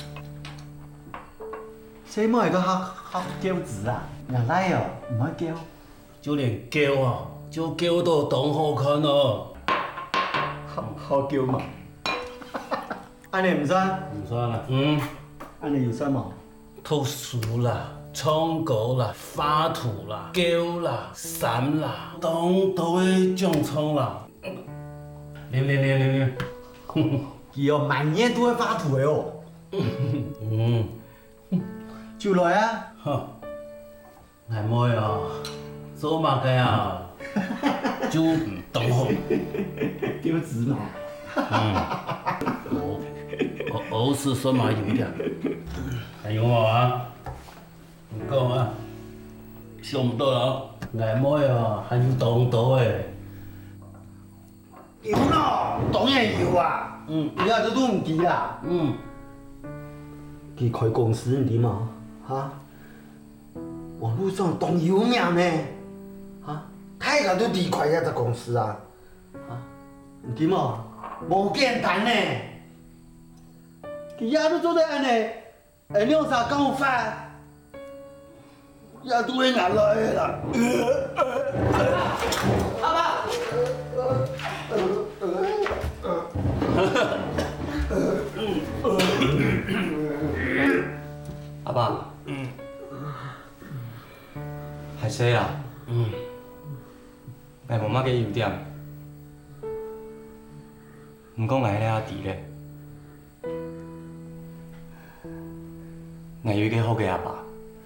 什麼係個黑黑膠子啊？原來哦，唔可以膠。 就連膠啊，就膠到東河看哦。 好好膠嘛？安尼唔算？ 唔算啦。嗯。 安尼有算嘛？ 讀書啦，唱歌啦，發圖啦，膠啦，衫啦，當道的獎賞啦。嚟嚟嚟嚟嚟， 伊哦滿年都會發圖的哦。 嗯。 就來啊！ 呵，俺妹啊，做乜嘅啊？就東河。 丟子嘛。 嗯。我我我是說嘛有點。還有我啊，唔講啊，想唔到啦，俺妹啊，還有當道誒。 有咯，當然有啊。 嗯， 你阿都都唔記啊。 嗯。 佢開公司你嘛？哈？網絡上當有名呢？哈？大家都離開一隻公司啊。哈？唔點啊？冇簡單呢。佢阿都做得安尼。哎，兩啥講法？也都會眼淚啦。阿爸。 阿爸。嗯。係死啦。 嗯。 係冇乜嘅優點，唔講係咧阿弟咧。我有一個好嘅阿爸。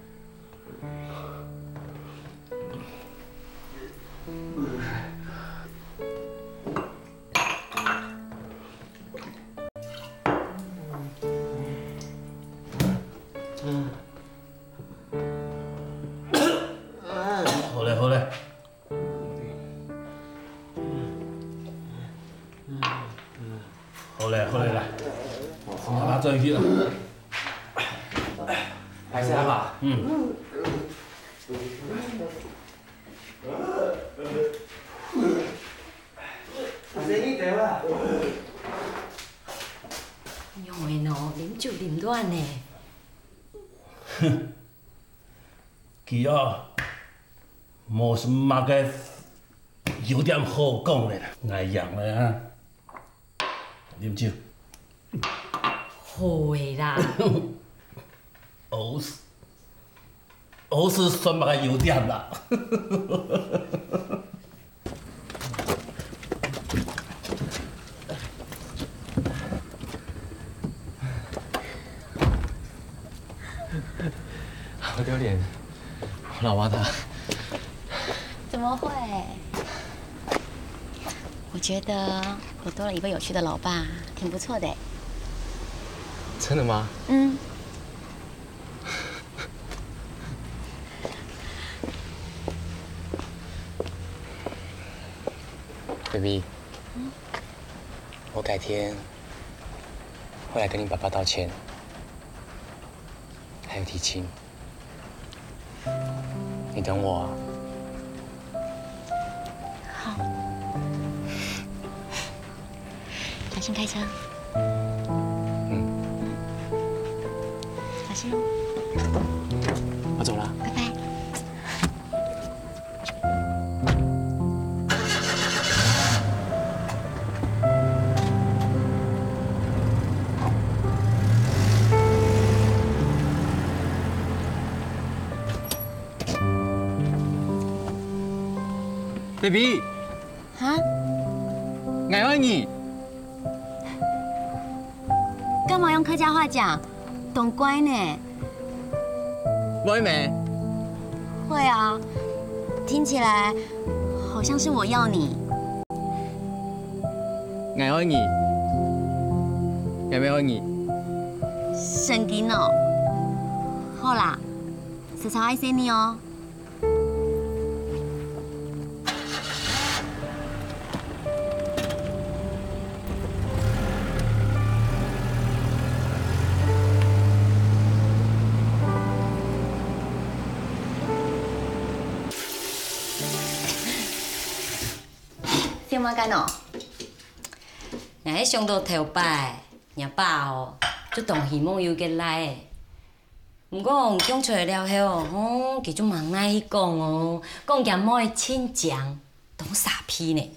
好嘞好嘞。好嘞好嘞來，阿爸轉去啦。 還是阿爸。 嗯。 生意對啦。 因為喏，啉酒啉亂呢。 哼，佢啊，冇什麼嘅有點好講嘅啦，挨養咧啊，啉酒。 好嘅啦。 我是我是什麼嘅有點啦？ 好丟臉，我老爸他。 怎麼會？我覺得我多了一個有趣的老爸，挺不錯的。 真的嗎？ 嗯。 baby，我改天会来跟你爸爸道歉，还有提亲，你等我啊。 小心开车。 嗯。 小心哦。 我走了。 拜拜。 baby， 啊？ 我爱你。 干嘛用客家话讲？懂乖呢？ 妹妹。 会啊，听起来好像是我要你。 我爱你。有没有爱你？ 神经哦。好啦，时常爱死你哦。 点么干哦？我迄上到头摆，阿爸哦，就当希望有个来的。毋过讲出来了后，哦，其实忙爱去讲哦，讲咸某的亲情，当傻批呢。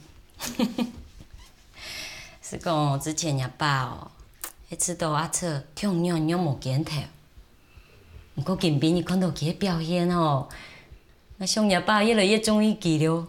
是讲之前阿爸哦，迄次到阿册跳尿尿无检头，毋过近边伊看到伊表现哦，我想阿爸越来越中意伊了。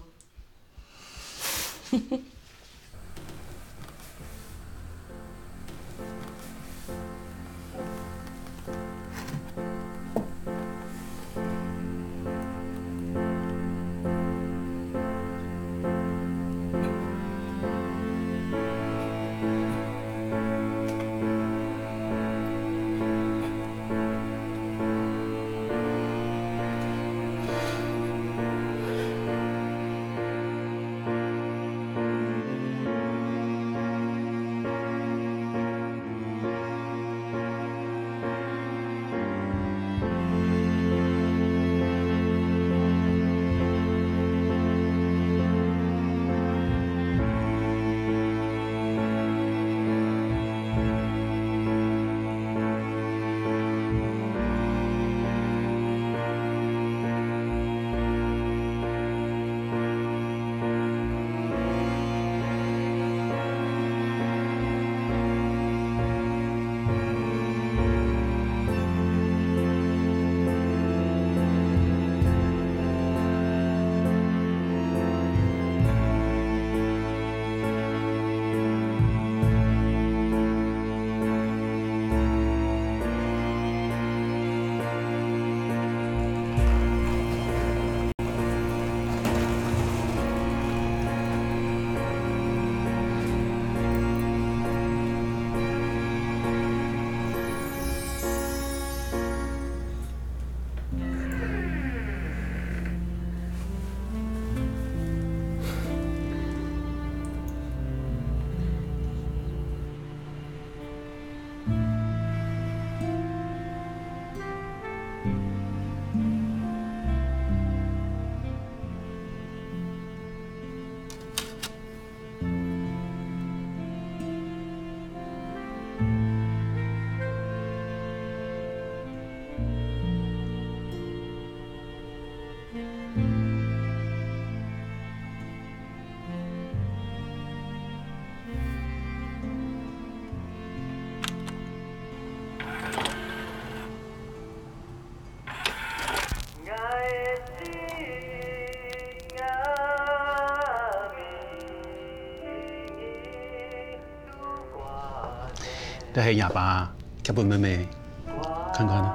这是哑巴，给本妹妹看看呢。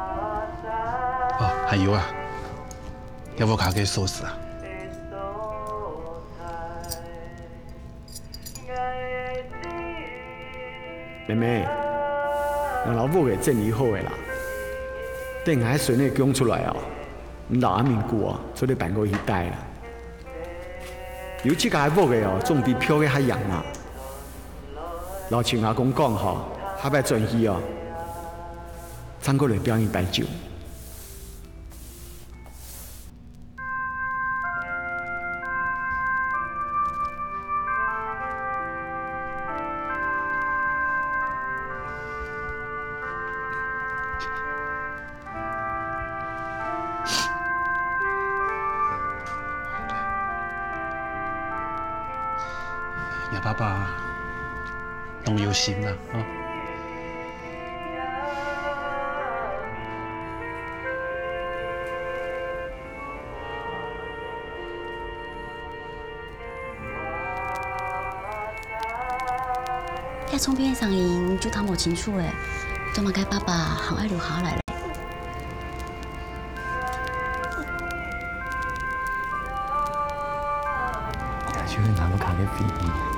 哦，还有啊，要不卡给寿司啊？ 妹妹，让老母给整理好的啦。等下水内供出来哦，老阿明姑哦，做咧办过一代啦。有几个某个哦，总比漂个还洋啦。老亲阿公讲吼，下摆转去哦，唱过来表演摆酒。 亚爸爸拢有心啦，啊。 遐创片上映就谈无清楚诶，都嘛该爸爸好爱留下来咧。 就是拿不卡给比。